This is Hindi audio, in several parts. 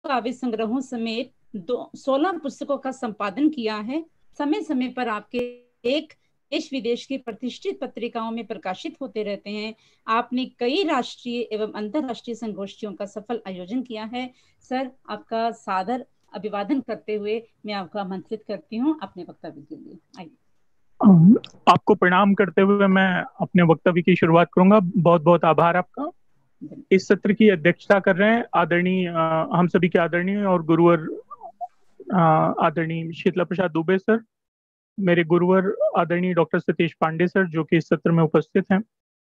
काव्य संग्रहों समेत 16 पुस्तकों का संपादन किया है। समय समय पर आपके एक देश विदेश की प्रतिष्ठित पत्रिकाओं में प्रकाशित होते रहते हैं। आपने कई राष्ट्रीय एवं अंतर्राष्ट्रीय संगोष्ठियों का सफल आयोजन किया है। सर, आपका सादर अभिवादन करते हुए मैं आपको आमंत्रित करती हूँ अपने वक्तव्य के लिए। आइए। आपको प्रणाम करते हुए मैं अपने वक्तव्य की शुरुआत करूंगा। बहुत बहुत आभार आपका। इस सत्र की अध्यक्षता कर रहे हैं आदरणीय हम सभी के आदरणीय और गुरुवर आदरणीय शीतला प्रसाद दुबे सर, मेरे गुरुवर आदरणीय डॉक्टर सतीश पांडे सर, जो कि इस सत्र में उपस्थित हैं।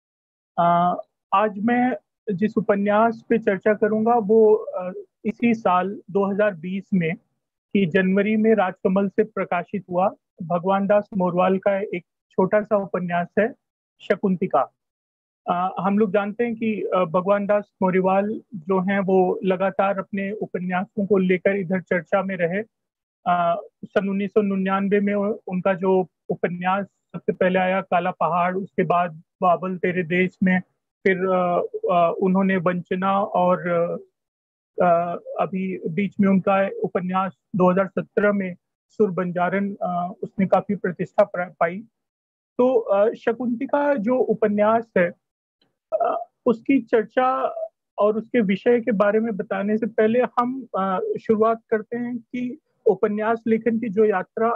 आज मैं जिस उपन्यास पे चर्चा करूंगा वो इसी साल 2020 में कि जनवरी में राजकमल से प्रकाशित हुआ भगवान दास मोरवाल का एक छोटा सा उपन्यास है, शकुंतिका। हम लोग जानते हैं कि भगवान दास मोरवाल जो हैं वो लगातार अपने उपन्यासों को लेकर इधर चर्चा में रहे। सन 1999 में उनका जो उपन्यास सबसे पहले आया काला पहाड़, उसके बाद बाबल तेरे देश में, फिर उन्होंने वंचना, और अभी बीच में उनका उपन्यास 2017 में सुर बंजारन, उसने काफी प्रतिष्ठा पाई। तो शकुंतिका जो उपन्यास है उसकी चर्चा और उसके विषय के बारे में बताने से पहले हम शुरुआत करते हैं कि उपन्यास लेखन की जो यात्रा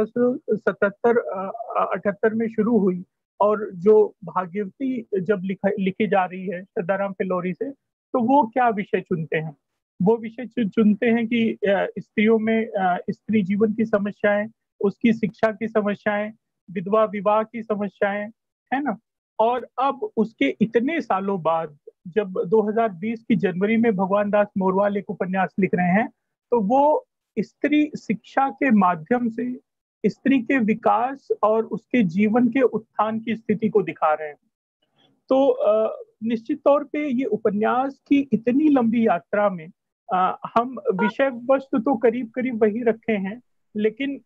1877-78 में शुरू हुई और जो भाग्यवती जब लिखी जा रही है सदाराम फिल्लोरी से, तो वो क्या विषय चुनते हैं। वो विषय चुनते हैं कि स्त्रियों में स्त्री जीवन की समस्याएं, उसकी शिक्षा की समस्याएं, विधवा विवाह की समस्याएं, है ना। और अब उसके इतने सालों बाद जब 2020 की जनवरी में भगवान दास मोरवाल एक उपन्यास लिख रहे हैं, तो वो स्त्री शिक्षा के माध्यम से स्त्री के विकास और उसके जीवन के उत्थान की स्थिति को दिखा रहे हैं। तो निश्चित तौर पे ये उपन्यास की इतनी लंबी यात्रा में हम विषय वस्तु तो करीब करीब वही रखे हैं, लेकिन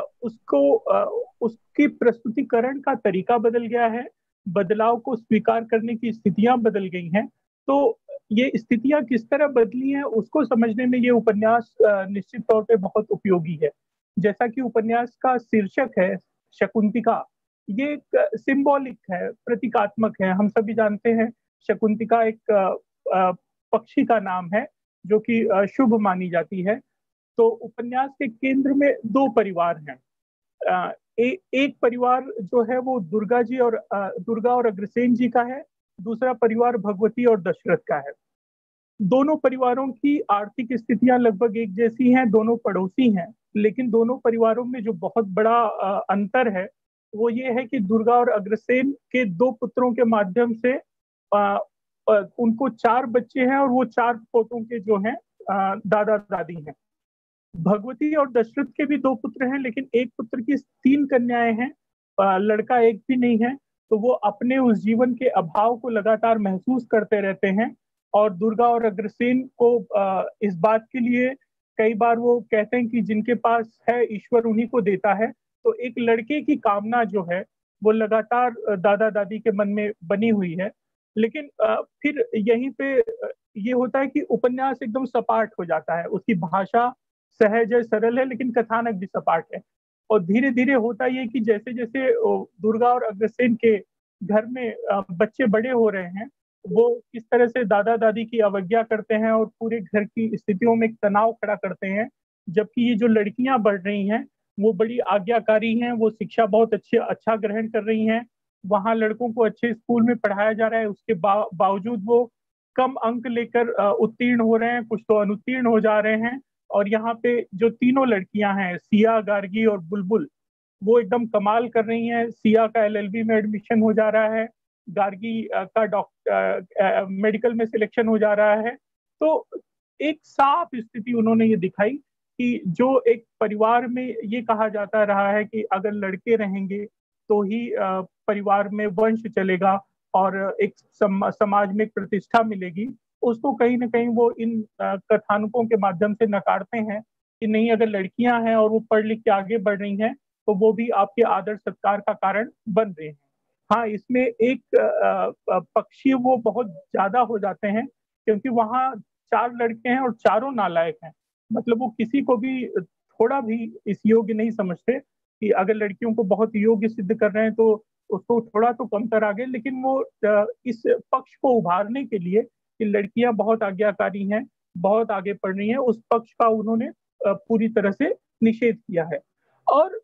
उसकी प्रस्तुतिकरण का तरीका बदल गया है। बदलाव को स्वीकार करने की स्थितियां बदल गई हैं। तो ये स्थितियां किस तरह बदली हैं उसको समझने में ये उपन्यास निश्चित तौर पे बहुत उपयोगी है। जैसा कि उपन्यास का शीर्षक है शकुंतिका, ये एक सिंबॉलिक है, प्रतीकात्मक है। हम सभी जानते हैं शकुंतिका एक पक्षी का नाम है जो कि शुभ मानी जाती है। तो उपन्यास के केंद्र में दो परिवार हैं। एक परिवार जो है वो दुर्गा और अग्रसेन जी का है। दूसरा परिवार भगवती और दशरथ का है। दोनों परिवारों की आर्थिक स्थितियां लगभग एक जैसी हैं, दोनों पड़ोसी हैं, लेकिन दोनों परिवारों में जो बहुत बड़ा अंतर है वो ये है कि दुर्गा और अग्रसेन के दो पुत्रों के माध्यम से उनको 4 बच्चे हैं और वो 4 पोतों के जो हैं दादा दादी हैं। भगवती और दशरथ के भी 2 पुत्र हैं, लेकिन एक पुत्र की 3 कन्याएं हैं, लड़का एक भी नहीं है। तो वो अपने उस जीवन के अभाव को लगातार महसूस करते रहते हैं। और दुर्गा और अग्रसेन को इस बात के लिए कई बार वो कहते हैं कि जिनके पास है ईश्वर उन्हीं को देता है। तो एक लड़के की कामना जो है वो लगातार दादा दादी के मन में बनी हुई है। लेकिन फिर यहीं पे ये होता है कि उपन्यास एकदम सपाट हो जाता है। उसकी भाषा सहज है, सरल है, लेकिन कथानक भी सपाट है। और धीरे धीरे होता ये कि जैसे जैसे दुर्गा और अग्रसेन के घर में बच्चे बड़े हो रहे हैं, वो किस तरह से दादा दादी की अवज्ञा करते हैं और पूरे घर की स्थितियों में एक तनाव खड़ा करते हैं। जबकि ये जो लड़कियां बढ़ रही हैं वो बड़ी आज्ञाकारी हैं, वो शिक्षा बहुत अच्छा ग्रहण कर रही हैं। वहां लड़कों को अच्छे स्कूल में पढ़ाया जा रहा है, उसके बावजूद वो कम अंक लेकर उत्तीर्ण हो रहे हैं, कुछ तो अनुत्तीर्ण हो जा रहे हैं। और यहाँ पे जो तीनों लड़कियां हैं, सिया, गार्गी और बुलबुल, वो एकदम कमाल कर रही हैं। सिया का एलएलबी में एडमिशन हो जा रहा है, गार्गी का डॉक्टर मेडिकल में सिलेक्शन हो जा रहा है। तो एक साफ स्थिति उन्होंने ये दिखाई कि जो एक परिवार में ये कहा जाता रहा है कि अगर लड़के रहेंगे तो ही परिवार में वंश चलेगा और एक समाज में एक प्रतिष्ठा मिलेगी, उसको कहीं ना कहीं वो इन कथानकों के माध्यम से नकारते हैं कि नहीं, अगर लड़कियां हैं और वो पढ़ लिख के आगे बढ़ रही हैं तो वो भी आपके आदर सत्कार का कारण बन रहे हैं। हाँ, इसमें एक पक्षी वो बहुत ज्यादा हो जाते हैं क्योंकि वहाँ 4 लड़के हैं और चारों नालायक हैं। मतलब वो किसी को भी थोड़ा भी इस योग्य नहीं समझते कि अगर लड़कियों को बहुत योग्य सिद्ध कर रहे हैं तो उसको थोड़ा तो कमतर आगे, लेकिन वो इस पक्ष को उभारने के लिए कि लड़कियां बहुत आज्ञाकारी हैं, बहुत आगे बढ़ रही हैं, उस पक्ष का उन्होंने पूरी तरह से निषेध किया है। और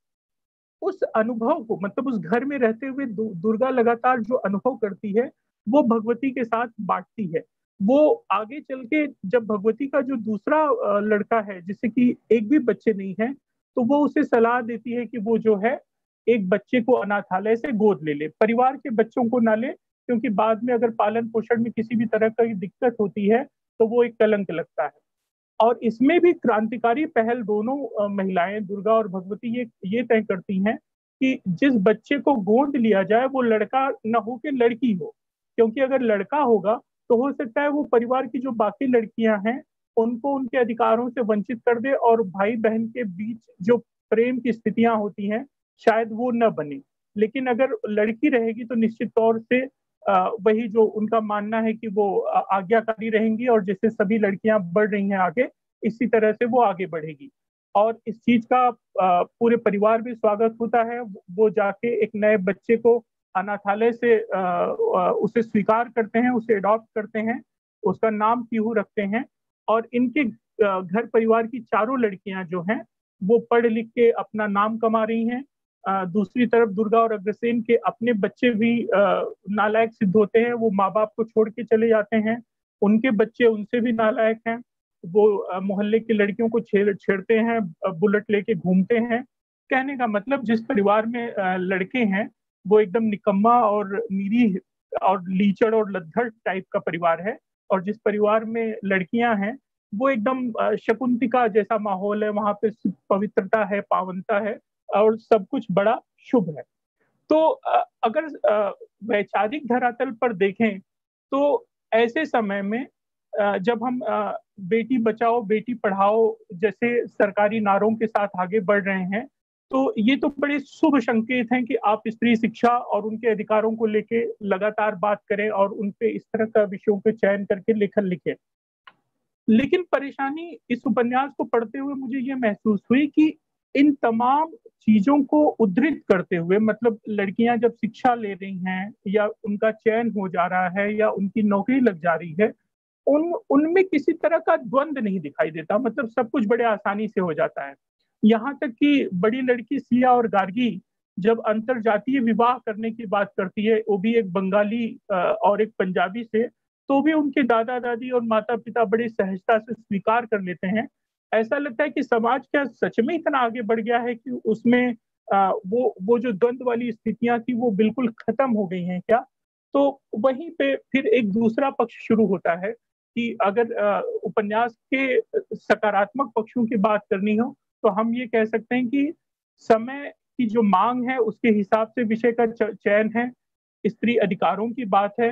उस अनुभव को, मतलब उस घर में रहते हुए दुर्गा लगातार जो अनुभव करती है वो भगवती के साथ बांटती है। वो आगे चल के जब भगवती का जो दूसरा लड़का है जिससे कि एक भी बच्चे नहीं है, तो वो उसे सलाह देती है कि वो जो है एक बच्चे को अनाथालय से गोद ले ले, परिवार के बच्चों को ना ले, क्योंकि बाद में अगर पालन पोषण में किसी भी तरह की दिक्कत होती है तो वो एक कलंक लगता है। और इसमें भी क्रांतिकारी पहल दोनों महिलाएं दुर्गा और भगवती ये तय करती हैं कि जिस बच्चे को गोद लिया जाए वो लड़का न हो के लड़की हो, क्योंकि अगर लड़का होगा तो हो सकता है वो परिवार की जो बाकी लड़कियां हैं उनको उनके अधिकारों से वंचित कर दे और भाई बहन के बीच जो प्रेम की स्थितियां होती हैं शायद वो न बने। लेकिन अगर लड़की रहेगी तो निश्चित तौर से वही जो उनका मानना है कि वो आज्ञाकारी रहेंगी और जैसे सभी लड़कियां बढ़ रही हैं आगे, इसी तरह से वो आगे बढ़ेगी। और इस चीज का पूरे परिवार भी स्वागत होता है। वो जाके एक नए बच्चे को अनाथालय से उसे स्वीकार करते हैं, उसे अडॉप्ट करते हैं, उसका नाम पीहू रखते हैं। और इनके घर परिवार की चारों लड़कियां जो हैं वो पढ़ लिख के अपना नाम कमा रही हैं। दूसरी तरफ दुर्गा और अग्रसेन के अपने बच्चे भी नालायक सिद्ध होते हैं, वो माँ बाप को छोड़ के चले जाते हैं, उनके बच्चे उनसे भी नालायक हैं, वो मोहल्ले की लड़कियों को छेड़ते हैं, बुलेट लेके घूमते हैं। कहने का मतलब जिस परिवार में लड़के हैं वो एकदम निकम्मा और निरीह और लीचड़ और लद्दड़ टाइप का परिवार है, और जिस परिवार में लड़कियां हैं वो एकदम शकुंतिका जैसा माहौल है, वहां पे पवित्रता है, पावनता है और सब कुछ बड़ा शुभ है। तो अगर वैचारिक धरातल पर देखें तो ऐसे समय में जब हम बेटी बचाओ बेटी पढ़ाओ जैसे सरकारी नारों के साथ आगे बढ़ रहे हैं, तो ये तो बड़े शुभ संकेत हैं कि आप स्त्री शिक्षा और उनके अधिकारों को लेके लगातार बात करें और उन पे इस तरह का विषयों के चयन करके लेखन लिखें। लेकिन परेशानी इस उपन्यास को पढ़ते हुए मुझे ये महसूस हुई कि इन तमाम चीजों को उद्धृत करते हुए, मतलब लड़कियां जब शिक्षा ले रही हैं या उनका चयन हो जा रहा है या उनकी नौकरी लग जा रही है, उनमें किसी तरह का द्वंद नहीं दिखाई देता, मतलब सब कुछ बड़े आसानी से हो जाता है। यहाँ तक कि बड़ी लड़की सिया और गार्गी जब अंतर जातीय विवाह करने की बात करती है, वो भी एक बंगाली और एक पंजाबी से, तो भी उनके दादा दादी और माता पिता बड़ी सहजता से स्वीकार कर लेते हैं। ऐसा लगता है कि समाज क्या सच में इतना आगे बढ़ गया है कि उसमें वो जो द्वंद वाली स्थितियां थी वो बिल्कुल खत्म हो गई हैं क्या। तो वहीं पे फिर एक दूसरा पक्ष शुरू होता है कि अगर उपन्यास के सकारात्मक पक्षों की बात करनी हो तो हम ये कह सकते हैं कि समय की जो मांग है उसके हिसाब से विषय का चयन है, स्त्री अधिकारों की बात है।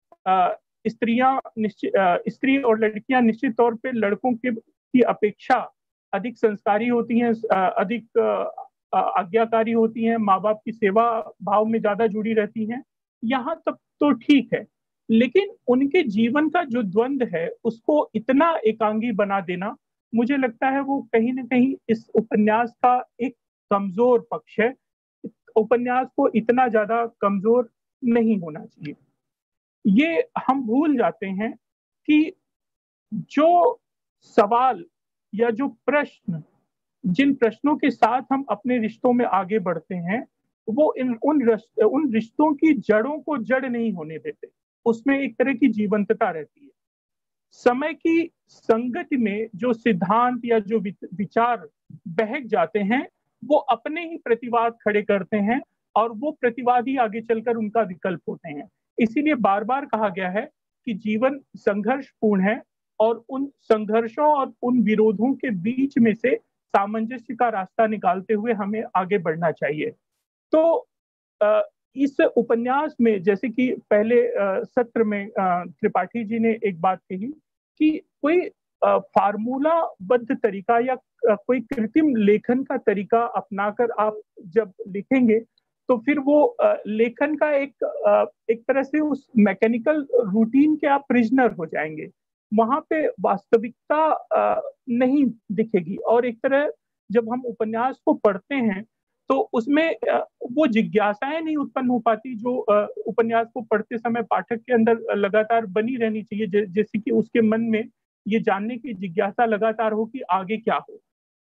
स्त्री और लड़कियां निश्चित तौर पे लड़कों की अपेक्षा अधिक संस्कारी होती हैं, अधिक आज्ञाकारी होती हैं, माँ बाप की सेवा भाव में ज्यादा जुड़ी रहती हैं। यहाँ तक तो ठीक है, लेकिन उनके जीवन का जो द्वंद है उसको इतना एकांगी बना देना, मुझे लगता है वो कहीं ना कहीं इस उपन्यास का एक कमजोर पक्ष है। उपन्यास को इतना ज्यादा कमजोर नहीं होना चाहिए। ये हम भूल जाते हैं कि जो सवाल या जो प्रश्न, जिन प्रश्नों के साथ हम अपने रिश्तों में आगे बढ़ते हैं, वो उन रिश्तों की जड़ों को जड़ नहीं होने देते, उसमें एक तरह की जीवंतता रहती है। समय की संगति में जो सिद्धांत या जो विचार बहक जाते हैं वो अपने ही प्रतिवाद खड़े करते हैं और वो प्रतिवाद ही आगे चलकर उनका विकल्प होते हैं। इसीलिए बार बार कहा गया है कि जीवन संघर्षपूर्ण है और उन संघर्षों और उन विरोधों के बीच में से सामंजस्य का रास्ता निकालते हुए हमें आगे बढ़ना चाहिए। तो इस उपन्यास में जैसे कि पहले सत्र में त्रिपाठी जी ने एक बात कही कि कोई फार्मूला बद्ध तरीका या कोई कृत्रिम लेखन का तरीका अपनाकर आप जब लिखेंगे तो फिर वो लेखन का एक तरह से उस मैकेनिकल रूटीन के आप प्रिजनर हो जाएंगे। वहां पे वास्तविकता नहीं दिखेगी। और एक तरह जब हम उपन्यास को पढ़ते हैं तो उसमें वो जिज्ञासाएं नहीं उत्पन्न हो पाती जो उपन्यास को पढ़ते समय पाठक के अंदर लगातार बनी रहनी चाहिए, जैसे कि उसके मन में ये जानने की जिज्ञासा लगातार हो कि आगे क्या हो।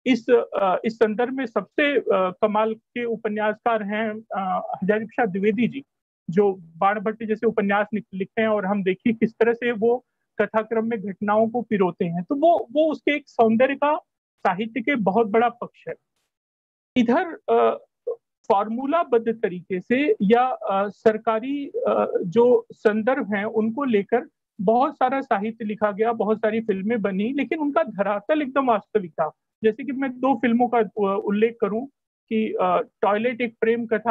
इस संदर्भ में सबसे कमाल के उपन्यासकार हैं हजारी प्रसाद द्विवेदी जी, जो बाणभट्ट जैसे उपन्यास लिखते हैं, और हम देखिए किस तरह से वो कथाक्रम में घटनाओं को पिरोते हैं। तो वो उसके एक सौंदर्य का साहित्य के बहुत बड़ा पक्ष है। इधर फॉर्मूलाबद्ध तरीके से या सरकारी जो संदर्भ हैं उनको लेकर बहुत सारा साहित्य लिखा गया, बहुत सारी फिल्में बनी, लेकिन उनका धरातल एकदम वास्तविक था। जैसे कि मैं 2 फिल्मों का उल्लेख करूं कि टॉयलेट एक प्रेम कथा,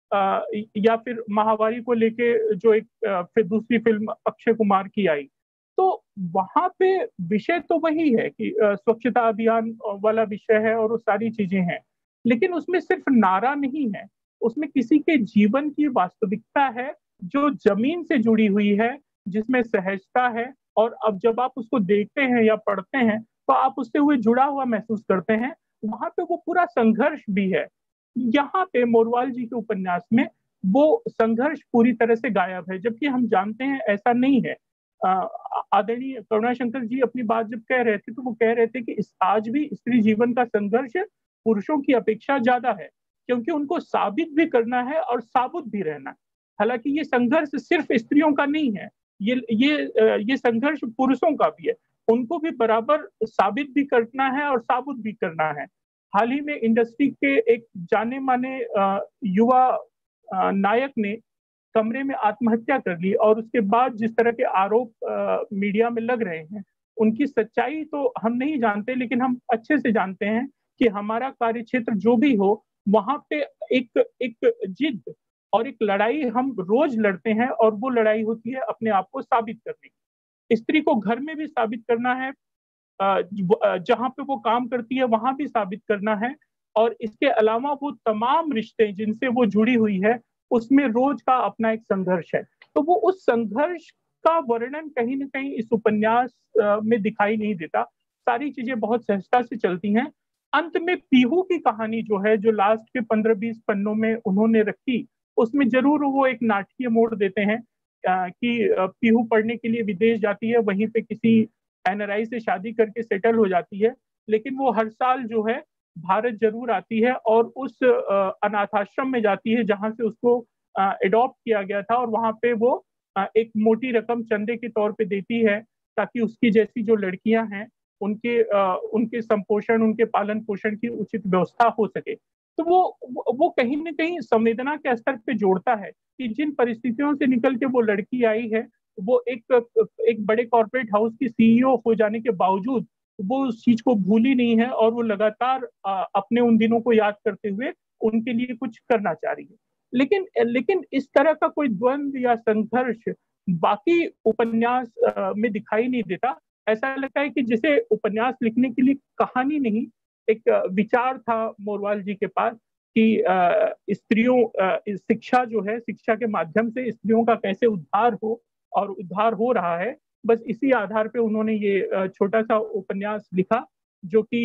या फिर महावारी को लेके जो एक फिर दूसरी फिल्म अक्षय कुमार की आई। तो वहां पे विषय तो वही है कि स्वच्छता अभियान वाला विषय है और वो सारी चीजें हैं, लेकिन उसमें सिर्फ नारा नहीं है, उसमें किसी के जीवन की वास्तविकता है जो जमीन से जुड़ी हुई है, जिसमें सहजता है। और अब जब आप उसको देखते हैं या पढ़ते हैं तो आप उससे हुए जुड़ा हुआ महसूस करते हैं। वहां पे वो पूरा संघर्ष भी है। यहाँ पे मोरवाल जी के उपन्यास में वो संघर्ष पूरी तरह से गायब है, जबकि हम जानते हैं ऐसा नहीं है। आदरणीय करुणाशंकर जी अपनी बात जब कह रहे थे तो वो कह रहे थे कि आज भी स्त्री जीवन का संघर्ष पुरुषों की अपेक्षा ज्यादा है, क्योंकि उनको साबित भी करना है और साबुत भी रहना है। हालांकि ये संघर्ष सिर्फ स्त्रियों का नहीं है, ये संघर्ष पुरुषों का भी है। उनको भी बराबर साबित भी करना है और साबुत भी करना है। हाल ही में इंडस्ट्री के एक जाने माने युवा नायक ने कमरे में आत्महत्या कर ली, और उसके बाद जिस तरह के आरोप मीडिया में लग रहे हैं, उनकी सच्चाई तो हम नहीं जानते, लेकिन हम अच्छे से जानते हैं कि हमारा कार्यक्षेत्र जो भी हो, वहां पे एक जिद और एक लड़ाई हम रोज लड़ते हैं, और वो लड़ाई होती है अपने आप को साबित करने की। स्त्री को घर में भी साबित करना है, जहां पे वो काम करती है वहां भी साबित करना है, और इसके अलावा वो तमाम रिश्ते जिनसे वो जुड़ी हुई है उसमें रोज का अपना एक संघर्ष है। तो वो उस संघर्ष का वर्णन कहीं ना कहीं इस उपन्यास में दिखाई नहीं देता। सारी चीजें बहुत सहजता से चलती हैं। अंत में पीहू की कहानी जो है, जो लास्ट के 15-20 पन्नों में उन्होंने रखी, उसमें जरूर वो एक नाटकीय मोड़ देते हैं कि पीहू पढ़ने के लिए विदेश जाती है, वहीं पे किसी एनआरआई से शादी करके सेटल हो जाती है, लेकिन वो हर साल जो है भारत जरूर आती है और उस अनाथाश्रम में जाती है जहां से उसको एडॉप्ट किया गया था, और वहां पे वो एक मोटी रकम चंदे के तौर पे देती है, ताकि उसकी जैसी जो लड़कियां हैं उनके संपोषण, उनके पालन पोषण की उचित व्यवस्था हो सके। तो वो कहीं ना कहीं संवेदना के स्तर पे जोड़ता है कि जिन परिस्थितियों से निकल के वो लड़की आई है, वो एक बड़े कॉर्पोरेट हाउस की सीईओ हो जाने के बावजूद वो उस चीज को भूली नहीं है, और वो लगातार अपने उन दिनों को याद करते हुए उनके लिए कुछ करना चाह रही है। लेकिन इस तरह का कोई द्वंद्व या संघर्ष बाकी उपन्यास में दिखाई नहीं देता। ऐसा लगता है कि जैसे उपन्यास लिखने के लिए कहानी नहीं, एक विचार था मोरवाल जी के पास कि स्त्रियों शिक्षा जो है, शिक्षा के माध्यम से स्त्रियों का कैसे उद्धार हो, और उद्धार हो रहा है। बस इसी आधार पे उन्होंने ये छोटा सा उपन्यास लिखा, जो कि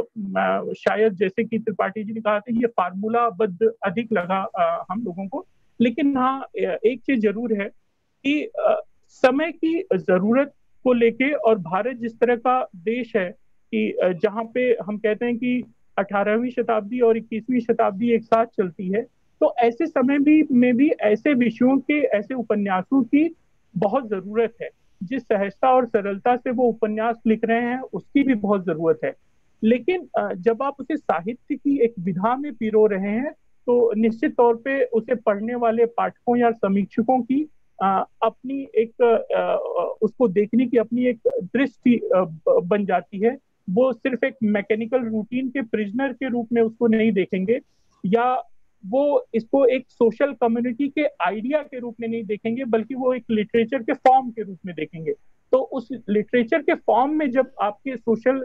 शायद जैसे कि त्रिपाठी जी ने कहा था, ये फार्मूलाबद्ध अधिक लगा हम लोगों को। लेकिन हाँ, एक चीज जरूर है कि समय की जरूरत को लेके, और भारत जिस तरह का देश है कि जहाँ पे हम कहते हैं कि 18वीं शताब्दी और 21वीं शताब्दी एक साथ चलती है, तो ऐसे समय में भी ऐसे विषयों के, ऐसे उपन्यासों की बहुत जरूरत है। जिस सहजता और सरलता से वो उपन्यास लिख रहे हैं उसकी भी बहुत जरूरत है। लेकिन जब आप उसे साहित्य की एक विधा में पिरो रहे हैं, तो निश्चित तौर पे उसे पढ़ने वाले पाठकों या समीक्षकों की अपनी एक उसको देखने की अपनी एक दृष्टि बन जाती है। वो सिर्फ एक मैकेनिकल रूटीन के प्रिजनर के रूप में उसको नहीं देखेंगे, या वो इसको एक सोशल कम्युनिटी के आइडिया के रूप में नहीं देखेंगे, बल्कि वो एक लिटरेचर के फॉर्म के रूप में देखेंगे। तो उस लिटरेचर के फॉर्म में जब आपके सोशल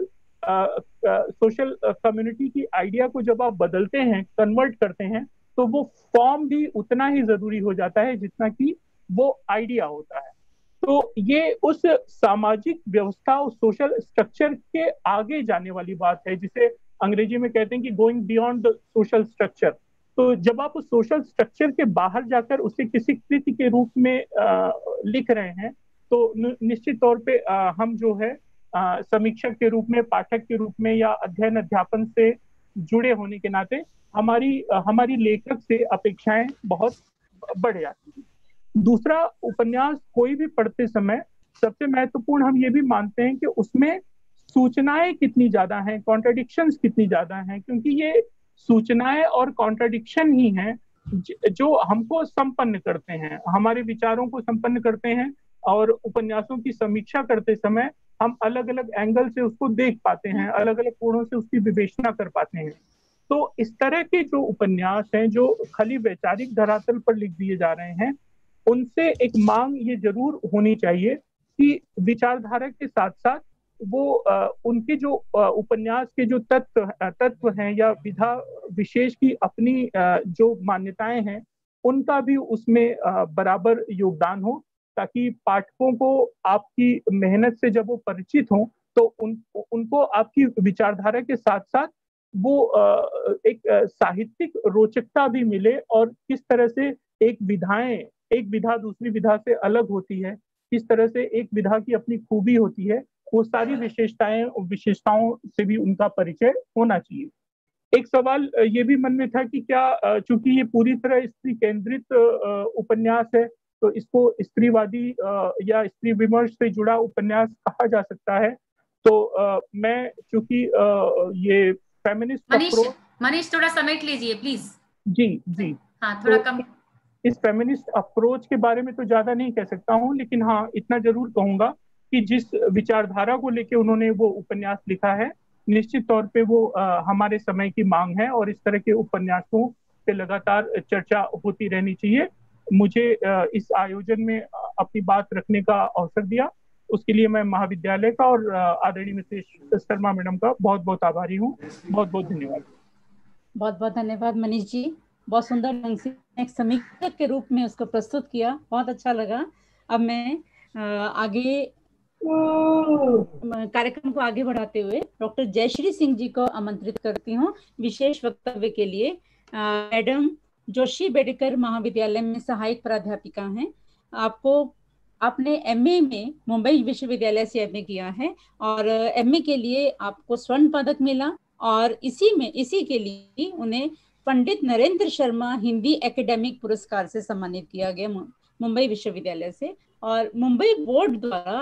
कम्युनिटी की आइडिया को जब आप बदलते हैं, कन्वर्ट करते हैं, तो वो फॉर्म भी उतना ही जरूरी हो जाता है जितना कि वो आइडिया होता है। तो ये उस सामाजिक व्यवस्था, उस सोशल स्ट्रक्चर के आगे जाने वाली बात है, जिसे अंग्रेजी में कहते हैं कि going beyond the social structure. तो जब आप उस सोशल स्ट्रक्चर के बाहर जाकर उसे किसी कृति के रूप में लिख रहे हैं, तो निश्चित तौर पे हम जो है समीक्षक के रूप में, पाठक के रूप में या अध्ययन अध्यापन से जुड़े होने के नाते हमारी लेखक से अपेक्षाएं बहुत बढ़ जाती हैं। दूसरा, उपन्यास कोई भी पढ़ते समय सबसे महत्वपूर्ण हम ये भी मानते हैं कि उसमें सूचनाएं कितनी ज्यादा हैं, कॉन्ट्रडिक्शंस कितनी ज्यादा हैं, क्योंकि ये सूचनाएं और कॉन्ट्रडिक्शन ही हैं जो हमको संपन्न करते हैं, हमारे विचारों को संपन्न करते हैं। और उपन्यासों की समीक्षा करते समय हम अलग अलग एंगल से उसको देख पाते हैं, अलग अलग कोणों से उसकी विवेचना कर पाते हैं। तो इस तरह के जो उपन्यास हैं जो खाली वैचारिक धरातल पर लिख दिए जा रहे हैं, उनसे एक मांग ये जरूर होनी चाहिए कि विचारधारा के साथ साथ वो उनके जो उपन्यास के जो तत्व हैं या विधा विशेष की अपनी जो मान्यताएं हैं, उनका भी उसमें बराबर योगदान हो, ताकि पाठकों को आपकी मेहनत से जब वो परिचित हों तो उनको आपकी विचारधारा के साथ साथ वो एक साहित्यिक रोचकता भी मिले, और किस तरह से एक विधा दूसरी विधा से अलग होती है, किस तरह से एक विधा की अपनी खूबी होती है, वो सारी विशेषताओं से भी उनका परिचय होना चाहिए। एक सवाल ये भी मन में था कि क्या, चूंकि ये पूरी तरह स्त्री केंद्रित उपन्यास है, तो इसको स्त्रीवादी या स्त्री विमर्श से जुड़ा उपन्यास कहा जा सकता है। तो मैं चूंकि ये फेमिनिस्ट अप्रोच, मनीष थोड़ा समेट लीजिए प्लीज। जी जी, हाँ थोड़ा कम। इस फेमिनिस्ट अप्रोच के बारे में तो ज्यादा नहीं कह सकता हूँ, लेकिन हाँ इतना जरूर कहूंगा कि जिस विचारधारा को लेके उन्होंने वो उपन्यास लिखा है, निश्चित तौर पे वो हमारे समय की मांग है, और इस तरह के उपन्यासों पे लगातार चर्चा होती रहनी चाहिए। मुझे इस आयोजन में अपनी बात रखने का अवसर दिया, उसके लिए मैं महाविद्यालय का और आदरणीय मिसेस शर्मा मैडम का बहुत बहुत आभारी हूँ। बहुत बहुत धन्यवाद। बहुत बहुत धन्यवाद मनीष जी, बहुत सुंदर ढंग से एक समीक्षक के रूप में उसको प्रस्तुत किया, बहुत अच्छा लगा। अब मैं आगे कार्यक्रम को आगे बढ़ाते हुए डॉक्टर जयश्री सिंह जी को आमंत्रित करती हूँ विशेष वक्तव्य के लिए। मैडम जोशी बेडेकर महाविद्यालय में सहायक प्राध्यापिका हैं। आपने एमए में मुंबई विश्वविद्यालय से एमए किया है, और एमए के लिए आपको स्वर्ण पदक मिला, और इसी के लिए उन्हें पंडित नरेंद्र शर्मा हिंदी एकेडमिक पुरस्कार से सम्मानित किया गया मुंबई विश्वविद्यालय से। और मुंबई बोर्ड द्वारा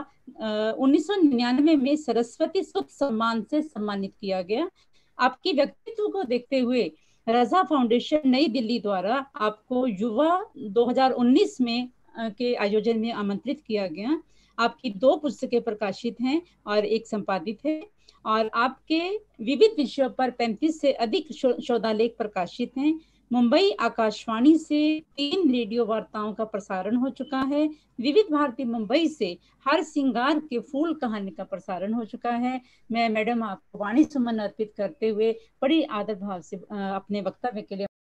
1999 में सरस्वती सुत सम्मान से सम्मानित किया गया। आपकी व्यक्तित्व को देखते हुए रजा फाउंडेशन नई दिल्ली द्वारा आपको युवा 2019 में के आयोजन में आमंत्रित किया गया। आपकी 2 पुस्तकें प्रकाशित हैं और 1 संपादित है, और आपके विविध विषयों पर 35 से अधिक शोधालेख प्रकाशित हैं। मुंबई आकाशवाणी से 3 रेडियो वार्ताओं का प्रसारण हो चुका है। विविध भारती मुंबई से हर सिंगार के फूल कहानी का प्रसारण हो चुका है। मैं मैडम आपको वाणी सुमन अर्पित करते हुए बड़ी आदर भाव से अपने वक्तव्य के लिए